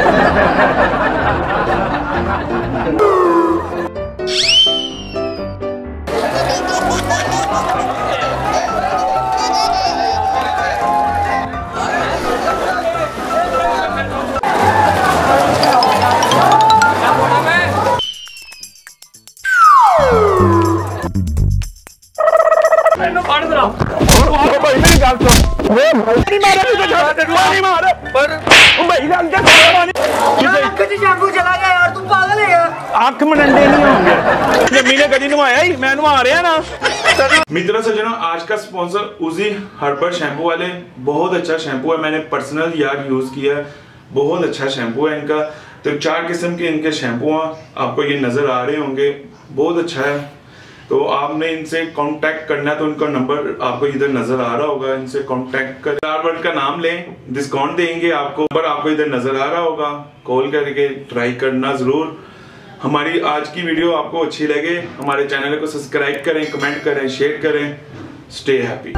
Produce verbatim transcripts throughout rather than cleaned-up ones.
अख मनंडे नहीं होंगे, जमी ने कभी नवाया ही, मैं नवा रहा ना। मित्रों सज्जनों, आज का स्पॉन्सर उजी हर्बल शैम्पू वाले। बहुत अच्छा शैम्पू है, मैंने पर्सनल यार यूज किया, बहुत अच्छा शैम्पू है इनका। तो चार किस्म के इनके शैम्पू हैं, आपको ये नजर आ रहे होंगे, बहुत अच्छा है। तो आपने इनसे कांटेक्ट करना है, तो उनका नंबर आपको इधर नजर आ रहा होगा, इनसे कांटेक्ट कर चार वर्ड का नाम लें, डिस्काउंट देंगे आपको। नंबर आपको इधर नजर आ रहा होगा, कॉल करके ट्राई करना जरूर। हमारी आज की वीडियो आपको अच्छी लगे, हमारे चैनल को सब्सक्राइब करें, कमेंट करें, शेयर करें। Stay happy.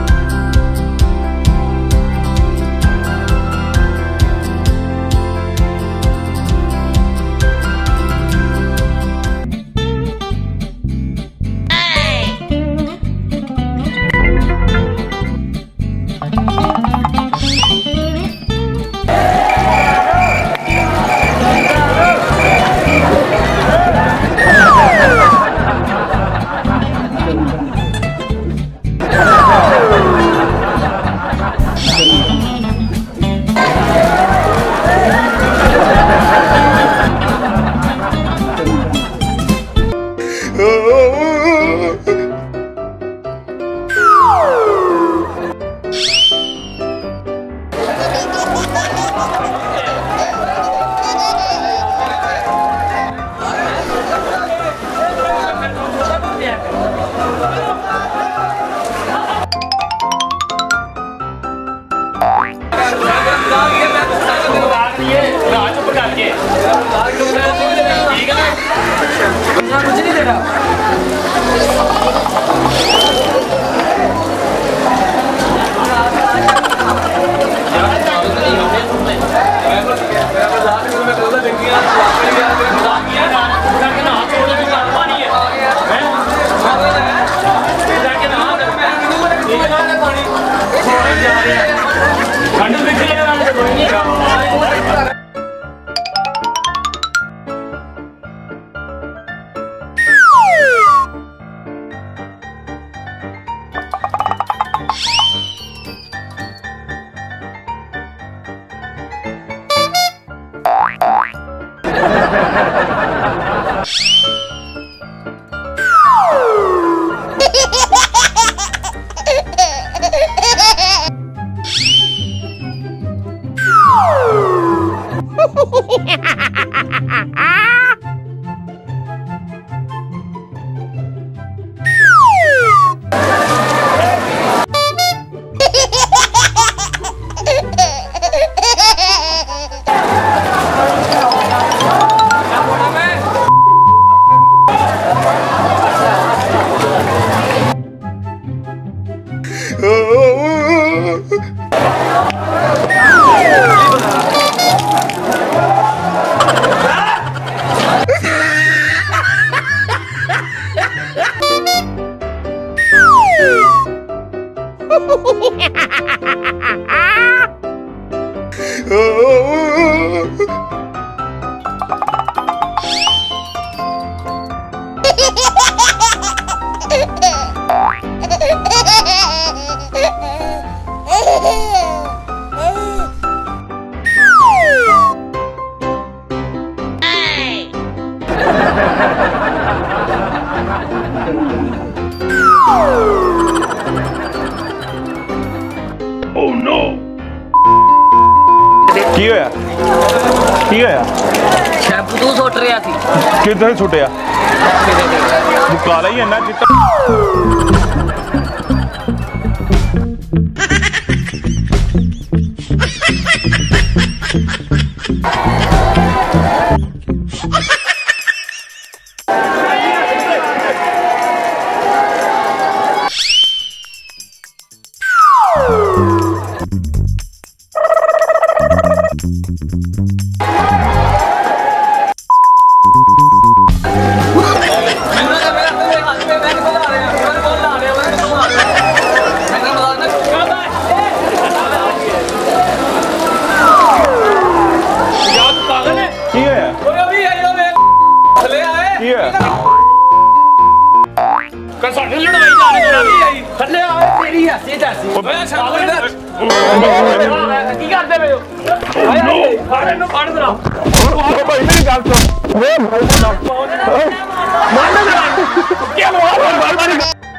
कुछ नहीं दे रहा। Oh no! की होया? की होया? शैम्पू तू सुट रहा थी। किधर सुटिया? काला ही है ना चिट्टा। ਕੀ ਕਰਦੇ ਪਏ ਹੋ ਆਏ ਆਏ ਫੜ ਨੂੰ ਫੜ ਦਰਾ ਉਹ ਭਾਈ ਮੇਰੀ ਗੱਲ ਸੁਣ ਓਏ ਮਾਰ ਨਾ ਕੀ ਮਾਰ ਮਾਰ ਮਾਰ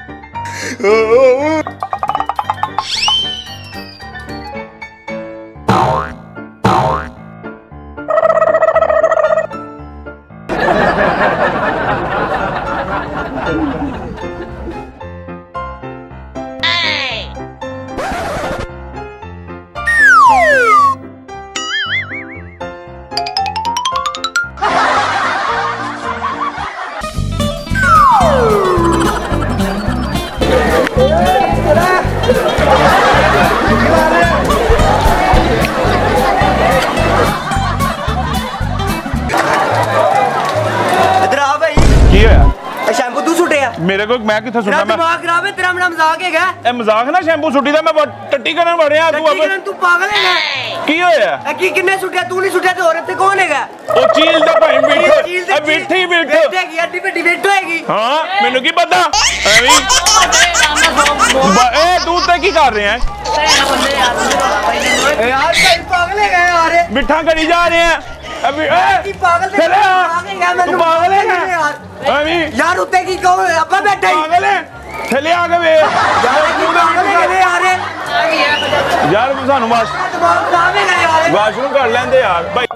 मेरे को मैं किथे सुनना मैं दिमाग खराब है तेरा मेरा मजाक है क्या ए मजाक ना शैम्पू सुट्टी दा मैं टट्टी करन वड़िया तू अब तू पागल है की होया ए की किन्ने सुट्टिया तू नहीं सुट्टिया ते और ते कौन हैगा ओ चील दा भाई बैठो ए बैठी बैठो बैठेगी अड्डी पे डिबेट होएगी हां मेनू की पता एवी ए तू ते की कर रहे हैं यार भाई पागल है क्या यार मिठा करी जा रहे हैं अभी ए पागल है तू पागल है यार अभी यार उत्ते की कहो अब्बा बैठा ही पागल है चले आ गए यार तू पागल है यार यार तू सानू वाश दिमाग खराब है यार वाशरूम कर लेंदे यार भाई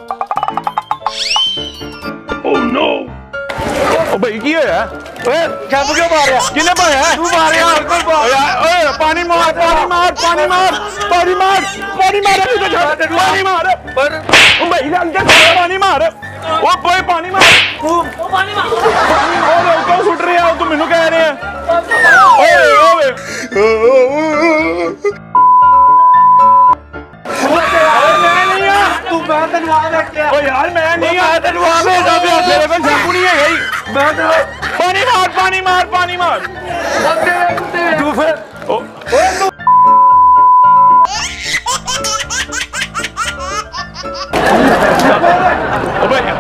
ओ नो ओ भाई की होया ओए शैम्पू क्यों मार रहा किने मारा तू मार यार यार ओए पानी मार पानी मार पानी मार पानी मार पानी मार अभी तो छोड़ पानी मार पर ओ भाई अंदर पानी मार ओ भाई पानी मार ओ पानी मार ओ लोग क्यों सुट रहे हो तुम मेनू कह रहे हैं ओए ओए तू मैं तेन आ बैठा ओ यार मैं नहीं आया तेन आ भेजा पे मेरे को शैम्पू नहीं है गई मैं तो पानी मार पानी मार पानी मार तू फिर ओ ओ भाई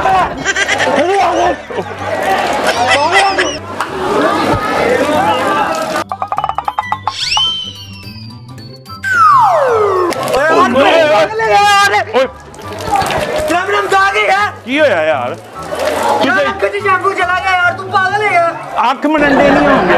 की होया यार शैम्पू चला गया यार तू पागल है आंख मंडे नहीं होंगे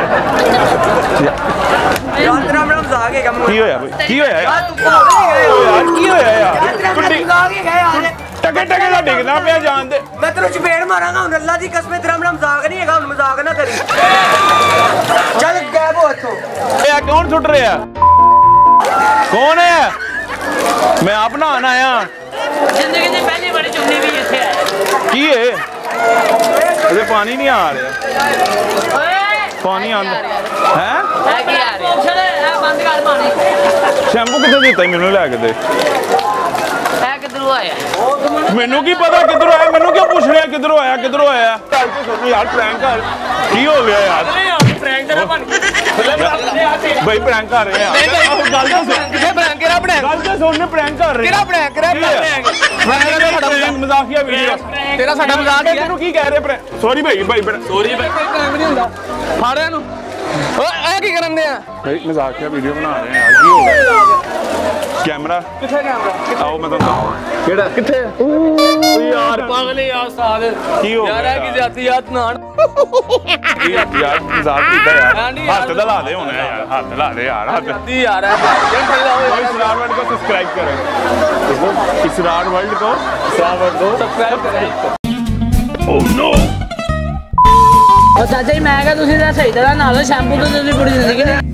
यार तेरा मेरा मजाक है की होया भाई की होया यार तू पागल है यार की होया यार तेरा मेरा मजाक है यार टके टके दा डिगना पिया जान दे मैं तेरे चपेड़ मारांगा हुन अल्लाह दी कसम तेरा मेरा मजाक नहीं हैगा हुन मजाक ना करी चल गायब हो इथों ए कौन सुट रहा कौन है मैं आप नहान आया जिंदगी ਦੀ ਪਹਿਲੀ ਬੜੀ ਚੁੰਨੀ ਵੀ ਇੱਥੇ ਆਇਆ की है अरे पानी नहीं आ रहा ਓਏ पानी आंदा है ਹੈ ਕੀ ਆ ਰਿਹਾ ਆਪਸ਼ਨ ਹੈ ਬੰਦ ਕਰ ਪਾਣੀ शैम्पू कितने दिता मैनू लैके दे ਹੈ ਕਿਧਰੋਂ ਆਇਆ मैनू की पता किधरों आया मैनू क्यों पूछ रहा किधरों आया किधरों आया यार प्रैंक कर की हो गया यार ਪ੍ਰੈਂਕ ਤੇਰਾ ਬਣ भाई प्रैंक कर रहे हैं गल तो सुन किथे प्रैंक करा प्रैंक गल तो सुन प्रैंक कर रहे किहड़ा प्रैंक करा प्रैंक मजाकिया वीडियो तेरा साडा मजाक है तेनू की कह रहे प्रैंक सॉरी भाई भाई सॉरी भाई कोई प्रैंक नहीं हुंदा फाड़िया नु ओए ए की करन दे आ भाई मजाकिया वीडियो बना रहे हैं यार की हो गया कैमरा किथे कैमरा आओ मैं तुम केड़ा किथे ਓ ਯਾਰ ਪਾਗਲ ਹੈ ਯਾਰ ਸਾਦ की हो ਯਾਰ गया ਹੈ ਕਿ ਜਾਤੀ ਯਾਦ ਨਾਣ यार मजाक कीता यार हाँ नहीं यार, हाथ ला दे होना यार हाथ ला दे यार हाथ ਜਾਤੀ ਯਾਰ ਹੈ ਜਨ ਪਹਿਲਾ ਹੋਏ इसरार वर्ल्ड को सब्सक्राइब करें इसरार वर्ल्ड को इसरार वर्ल्ड को ਸਬਸਕ੍ਰਾਈਬ ਕਰੇ ओह नो ਉਹ ਚਾਚਾ ਜੀ ਮੈਂ ਕਿਹਾ ਤੁਸੀਂ ਤਾਂ ਸਹੀ ਤਰ੍ਹਾਂ ਨਾਲ ਲਓ ਸ਼ੈਂਪੂ ਤੋਂ ਤੁਸੀਂ ਪੂਰੀ ਜ਼ਿੰਦਗੀ ਨੇ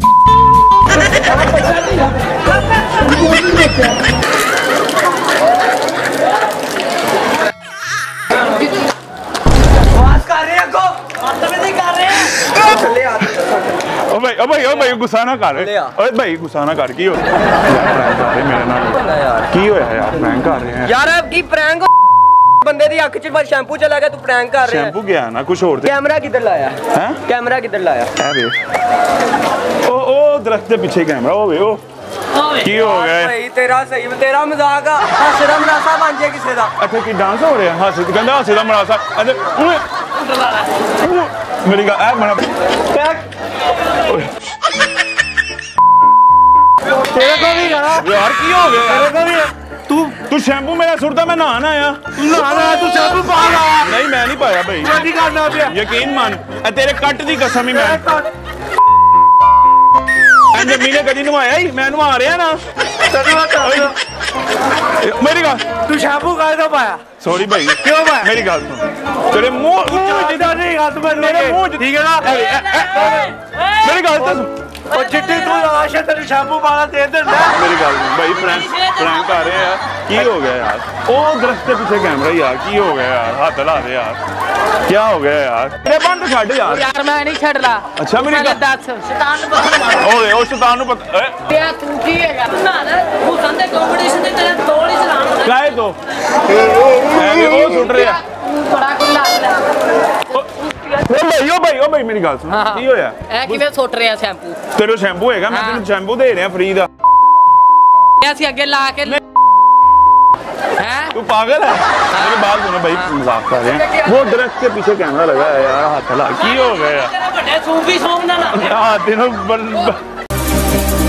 आवाज कर रहे हैं को आत्म नहीं कर रहे हैं चले आ ओ भाई ओ भाई ओ भाई ਗੁੱਸਾ ਨਾ ਕਰ ਓਏ ਭਾਈ ਗੁੱਸਾ ਨਾ ਕਰ ਕੀ ਹੋ ਯਾਰ ਪ੍ਰੈਂਕ ਕਰ ਰਹੇ ਮੇਰੇ ਨਾਲ ਕੀ ਹੋਇਆ ਯਾਰ ਪ੍ਰੈਂਕ ਕਰ ਰਹੇ ਆ ਯਾਰ ਕੀ ਪ੍ਰੈਂਕ ਬੰਦੇ ਦੀ ਅੱਖ 'ਚ ਸ਼ੈਂਪੂ ਚਲਾ ਗਿਆ ਤੂੰ ਪ੍ਰੈਂਕ ਕਰ ਰਿਹਾ ਸ਼ੈਂਪੂ ਗਿਆ ਨਾ ਕੁਝ ਹੋਰ ਤੇ ਕੈਮਰਾ ਕਿੱਧਰ ਲਾਇਆ ਹੈ ਕੈਮਰਾ ਕਿੱਧਰ ਲਾਇਆ ਐ ਵੇ ਉਹ ਉਹ ਦਰਖਤ ਦੇ ਪਿੱਛੇ ਕੈਮਰਾ ਉਹ ਵੇ ਉਹ ਕੀ ਹੋ ਗਿਆ ਭਾਈ ਤੇਰਾ ਸਹੀ ਤੇਰਾ ਮਜ਼ਾਕ ਆ ਹਾਸੇ ਦਾ ਮਰਾਸਾ ਬਣ ਜੇ ਕਿਸੇ ਦਾ ਇੱਥੇ ਕੀ ਡਾਂਸ ਹੋ ਰਿਹਾ ਹਾਸੇ ਕਹਿੰਦਾ ਹਾਸੇ ਦਾ ਮਰਾਸਾ ਅਤੇ ਮੇਰੀ ਗੱਲ ਐ ਮਨਾ ਤੇਰੇ ਕੋ ਵੀ ਗਾਣਾ ਯਾਰ ਕੀ ਹੋ ਗਿਆ ਤੇਰੇ ਕੋ ਵੀ ਤੂੰ ਤੂੰ ਸ਼ੈਂਪੂ ਮੇਰਾ ਸੁੱਟਦਾ ਮੈਂ ਨਹਾਣ ਆਇਆ ਨਹਾਣ ਆਇਆ ਤੂੰ ਸ਼ੈਂਪੂ ਪਾ ਲਾ ਨਹੀਂ ਮੈਂ ਨਹੀਂ ਪਾਇਆ ਭਾਈ ਮੈਂ ਕੀ ਕਰਨਾ ਪਿਆ ਯਕੀਨ ਮੰਨ ਇਹ ਤੇਰੇ ਕੱਟ ਦੀ ਕਸਮ ਹੀ ਮੈਂ ਅੰਜ ਮੀਨੇ ਕਦੀ ਨਵਾਇਆ ਹੀ ਮੈਂ ਨਵਾ ਰਿਹਾ ਨਾ ਮੇਰੀ ਗੱਲ ਤੂੰ ਸ਼ੈਂਪੂ ਕਾਹਦਾ ਪਾਇਆ ਸੌਰੀ ਭਾਈ ਕਿਉਂ ਪਾਇਆ ਮੇਰੀ ਗੱਲ ਸੁਣ ਤੇਰੇ ਮੂੰਹ ਜਿੱਦਾਂ ਨਹੀਂ ਹੱਥ ਬੰਨ ਮੇਰੇ ਮੂੰਹ ਠੀਕ ਹੈ ਨਾ ਮੇਰੀ ਗੱਲ ਤਾਂ ਉਹ ਚਿੱਟੀ ਤੂੰ ਆਸ਼ਾ ਤੈਨੂੰ ਸ਼ੈਂਪੂ ਪਾਣਾ ਦੇ ਦਿੰਦਾ ਮੇਰੀ ਗੱਲ ਨਹੀਂ ਭਾਈ ਪ੍ਰੈਂਕ ਪ੍ਰੈਂਕ ਕਰ ਰਹੇ ਆ ਕੀ ਹੋ ਗਿਆ ਯਾਰ ਉਹ ਦਰਖਤ ਦੇ ਪਿੱਛੇ ਕੈਮਰਾ ਯਾਰ ਕੀ ਹੋ ਗਿਆ ਯਾਰ ਹੱਥ ਲਾ ਦੇ ਯਾਰ ਕੀ ਹੋ ਗਿਆ ਯਾਰ ਇਹ ਬੰਦ ਛੱਡ ਯਾਰ ਯਾਰ ਮੈਂ ਨਹੀਂ ਛੱਡਦਾ ਅੱਛਾ ਮੇਰੀ ਗੱਲ ਦੱਸ ਸ਼ੈਤਾਨ ਨੂੰ ਪਤਾ ਮਾਰ ਓਏ ਉਹ ਸ਼ੈਤਾਨ ਨੂੰ ਪਤਾ ਤੇ ਤੂੰ ਕੀ ਹੈਗਾ ਨਾ ਨਾ ਹੁਸਨ ਦੇ ਕੰਪੀਟੀਸ਼ਨ ਦੇ ਤੇਰੇ ਤੋੜ ਹੀ ਚਲਾਉਣਾ ਕਾਹੇ ਤੋਂ ਐਵੇਂ ਉਹ ਸੁੱਟ ਰਿਹਾ ਤੂੰ ਬੜਾ ਕੁੱਲਾ ਓ ਭਾਈ ਓ ਭਾਈ ਓ ਭਾਈ ਮੇਰੀ ਗੱਲ ਸੁਣ ਕੀ ਹੋਇਆ ਇਹ ਕਿਵੇਂ ਸੁੱਟ ਰਿਹਾ ਸ਼ੈਂਪੂ ਤੇਰੇ ਸ਼ੈਂਪੂ ਹੈਗਾ ਮੈਂ ਤੈਨੂੰ ਸ਼ੈਂਪੂ ਦੇ ਰਿਹਾ ਫ੍ਰੀ ਦਾ ਅਸੀਂ ਅੱਗੇ ਲਾ ਕੇ ਹੈ तू पागल है मेरी बात सुनो भाई मजाक कर रहे हैं वो दरख्त के पीछे कैमरा लगा है यार हाथ हला की हो गया ਤੇਰੇ ਵੱਡੇ ਸੂਫੀ ਸੌਂਗ ਨਾ ਲਾ हाथ दिनों